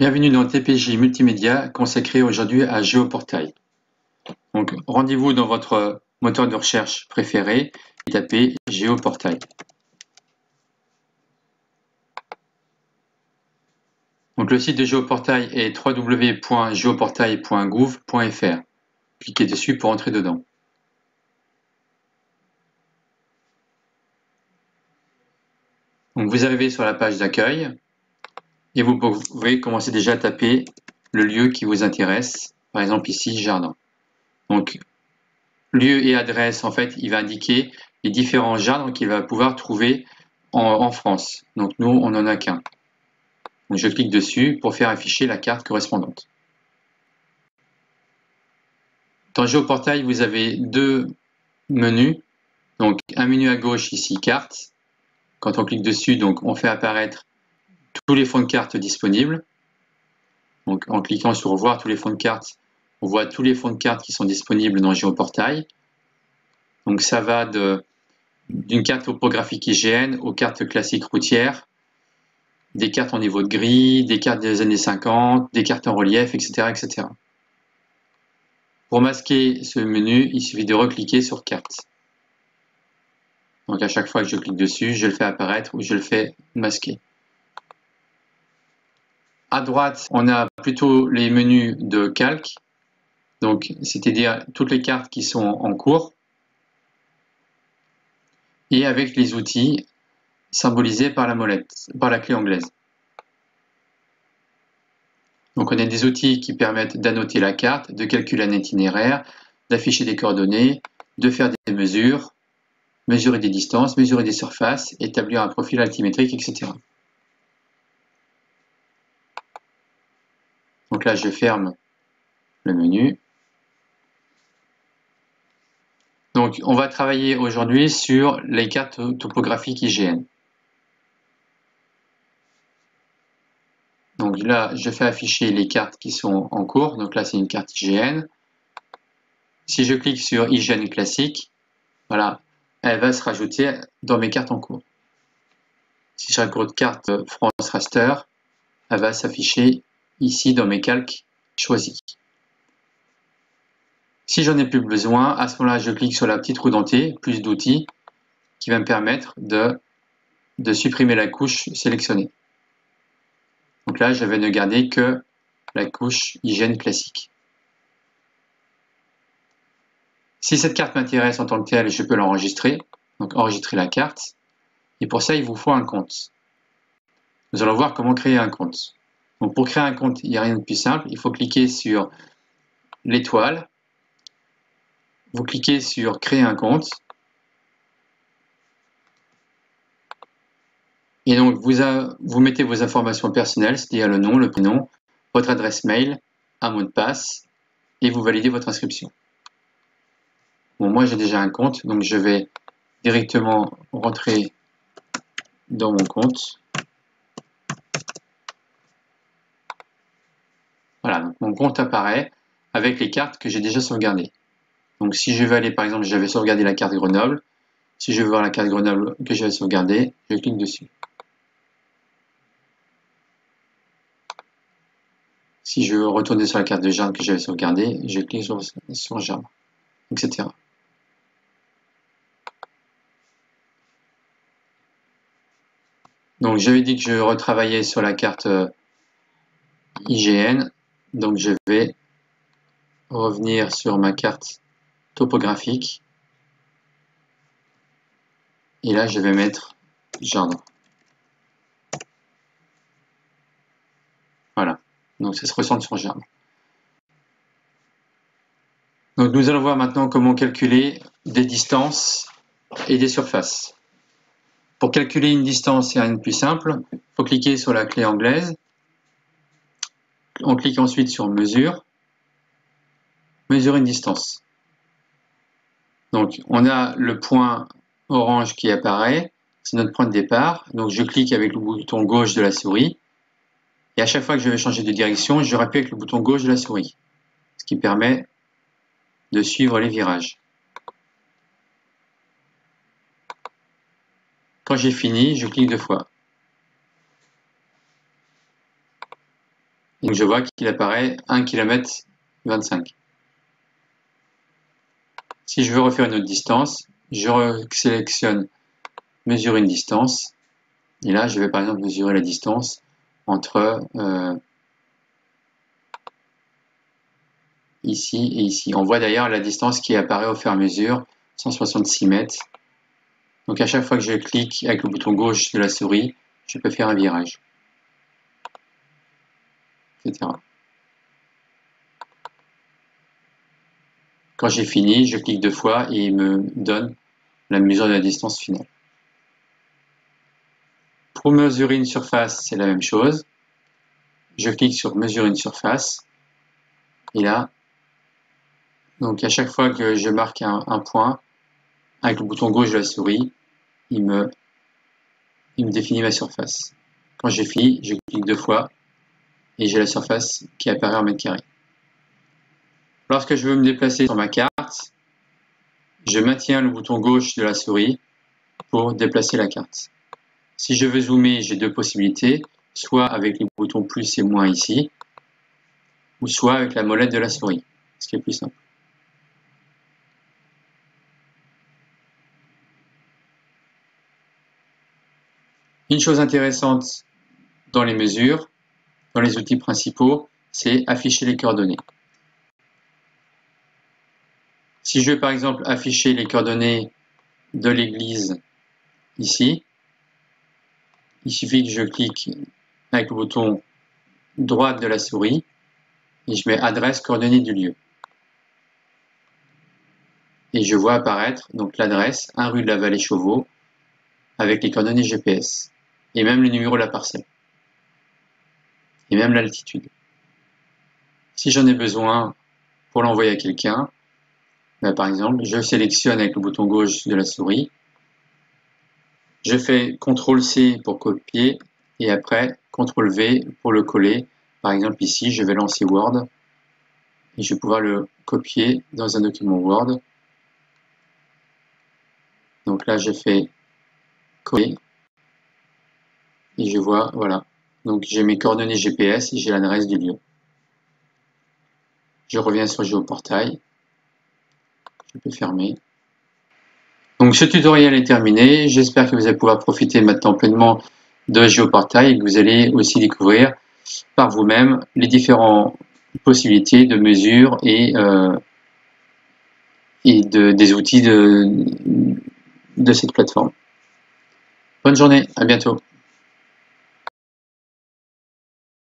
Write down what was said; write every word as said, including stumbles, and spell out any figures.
Bienvenue dans T P J Multimédia consacré aujourd'hui à Géoportail. Donc rendez-vous dans votre moteur de recherche préféré et tapez Géoportail. Donc le site de Géoportail est w w w point géoportail point gouv point f r. Cliquez dessus pour entrer dedans. Donc vous arrivez sur la page d'accueil et vous pouvez commencer déjà à taper le lieu qui vous intéresse, par exemple ici jardin. Donc lieu et adresse, en fait, il va indiquer les différents jardins qu'il va pouvoir trouver en, en France. Donc nous, on n'en a qu'un. Donc je clique dessus pour faire afficher la carte correspondante. Dans Géoportail, vous avez deux menus. Donc un menu à gauche ici, carte. Quand on clique dessus, donc on fait apparaître tous les fonds de carte disponibles. Donc en cliquant sur voir tous les fonds de carte, on voit tous les fonds de carte qui sont disponibles dans Géoportail. Donc ça va de d'une carte topographique I G N aux cartes classiques routières, des cartes en niveau de grille, des cartes des années cinquante, des cartes en relief, et cetera, et cetera. Pour masquer ce menu, il suffit de recliquer sur carte. Donc à chaque fois que je clique dessus, je le fais apparaître ou je le fais masquer. À droite, on a plutôt les menus de calque, donc c'est-à-dire toutes les cartes qui sont en cours, et avec les outils symbolisés par la molette, par la clé anglaise. Donc on a des outils qui permettent d'annoter la carte, de calculer un itinéraire, d'afficher des coordonnées, de faire des mesures, mesurer des distances, mesurer des surfaces, établir un profil altimétrique, et cetera. Donc là, je ferme le menu. Donc on va travailler aujourd'hui sur les cartes topographiques I G N. Donc là, je fais afficher les cartes qui sont en cours. Donc là, c'est une carte I G N. Si je clique sur I G N classique, voilà, elle va se rajouter dans mes cartes en cours. Si je rajoute carte France Raster, elle va s'afficher ici dans mes calques choisis. Si j'en ai plus besoin, à ce moment-là, je clique sur la petite roue dentée, plus d'outils, qui va me permettre de, de supprimer la couche sélectionnée. Donc là, je vais ne garder que la couche I G N classique. Si cette carte m'intéresse en tant que telle, je peux l'enregistrer. Donc enregistrer la carte. Et pour ça, il vous faut un compte. Nous allons voir comment créer un compte. Donc pour créer un compte, il n'y a rien de plus simple. Il faut cliquer sur l'étoile. Vous cliquez sur créer un compte. Et donc vous, a, vous mettez vos informations personnelles, c'est-à-dire le nom, le prénom, votre adresse mail, un mot de passe, et vous validez votre inscription. Bon, moi j'ai déjà un compte, donc je vais directement rentrer dans mon compte. Voilà, donc mon compte apparaît avec les cartes que j'ai déjà sauvegardées. Donc si je veux aller, par exemple, j'avais sauvegardé la carte Grenoble. Si je veux voir la carte Grenoble que j'avais sauvegardée, je clique dessus. Si je veux retourner sur la carte de Gerdre que j'avais sauvegardée, je clique sur, sur Gerdre, et cetera. Donc j'avais dit que je retravaillais sur la carte I G N. Donc je vais revenir sur ma carte topographique. Et là, je vais mettre Gerdre. Voilà. Donc ça se recentre sur Gerdre. Donc nous allons voir maintenant comment calculer des distances et des surfaces. Pour calculer une distance, il n'y a rien de plus simple. Il faut cliquer sur la clé anglaise. On clique ensuite sur mesure. Mesurer une distance. Donc on a le point orange qui apparaît. C'est notre point de départ. Donc je clique avec le bouton gauche de la souris. Et à chaque fois que je vais changer de direction, je rappuie avec le bouton gauche de la souris. Ce qui permet de suivre les virages. Quand j'ai fini, je clique deux fois. Donc je vois qu'il apparaît un kilomètre vingt-cinq. Si je veux refaire une autre distance, je sélectionne mesurer une distance. Et là, je vais par exemple mesurer la distance entre euh, ici et ici. On voit d'ailleurs la distance qui apparaît au fur et à mesure, cent soixante-six mètres. Donc à chaque fois que je clique avec le bouton gauche de la souris, je peux faire un virage, et cetera. Quand j'ai fini, je clique deux fois et il me donne la mesure de la distance finale. Pour mesurer une surface, c'est la même chose. Je clique sur mesurer une surface. Et là, donc à chaque fois que je marque un, un point, avec le bouton gauche de la souris, il me, il me définit ma surface. Quand j'ai fini, je clique deux fois et j'ai la surface qui apparaît en mètres carrés. Lorsque je veux me déplacer sur ma carte, je maintiens le bouton gauche de la souris pour déplacer la carte. Si je veux zoomer, j'ai deux possibilités, soit avec les boutons plus et moins ici, ou soit avec la molette de la souris, ce qui est plus simple. Une chose intéressante dans les mesures, dans les outils principaux, c'est afficher les coordonnées. Si je veux par exemple afficher les coordonnées de l'église ici, il suffit que je clique avec le bouton droite de la souris et je mets adresse coordonnées du lieu. Et je vois apparaître donc l'adresse un rue de la Vallée Chauveau avec les coordonnées G P S et même le numéro de la parcelle et même l'altitude. Si j'en ai besoin pour l'envoyer à quelqu'un, ben par exemple, je sélectionne avec le bouton gauche de la souris, je fais contrôle C pour copier et après contrôle V pour le coller. Par exemple ici, je vais lancer Word et je vais pouvoir le copier dans un document Word. Donc là, j'ai fait coller et je vois, voilà. Donc j'ai mes coordonnées G P S et j'ai l'adresse du lieu. Je reviens sur Géoportail. Je peux fermer. Donc ce tutoriel est terminé. J'espère que vous allez pouvoir profiter maintenant pleinement de Géoportail et que vous allez aussi découvrir par vous-même les différentes possibilités de mesure et, euh, et de, des outils de, de cette plateforme. Bonne journée, à bientôt.